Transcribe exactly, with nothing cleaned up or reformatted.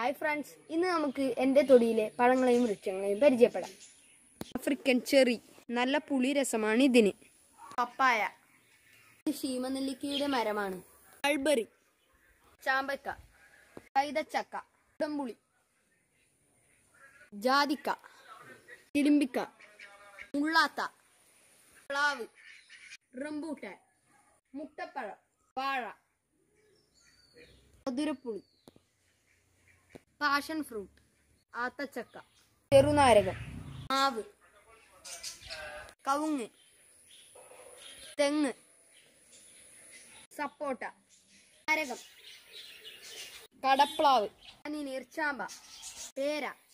Hi friends, ഇന്ന് നമുക്ക് എൻ്റെ തൊടിയിലെ പഴങ്ങളെയും വൃക്ഷങ്ങളെയും പരിചയപ്പെടാം. ആഫ്രിക്കൻ ചെറി, നല്ല പുളി രസമാണ് ഇതിന്. പപ്പായ, ശീമനെല്ലിക്കയുടെ മരമാണ്. മൾബറി, ചാമ്പക്ക, കൈതച്ചക്ക, ഉടമ്പുളി, ജാതിക്ക, തിരുമ്പിക്ക, മുള്ളാത്ത, പ്ലാവ്, റംബൂട്ടാൻ, മുട്ടപ്പഴം, വാഴ, മധുരപ്പുളി, പാഷൻ ഫ്രൂട്ട്, ആത്തച്ചക്ക, ചെറുനാരകം, മാവ്, കവുങ്ങ്, തെങ്ങ്, സപ്പോട്ട, നാരകം, കടപ്ലാവ്, നീർച്ചാമ്പ, പേര.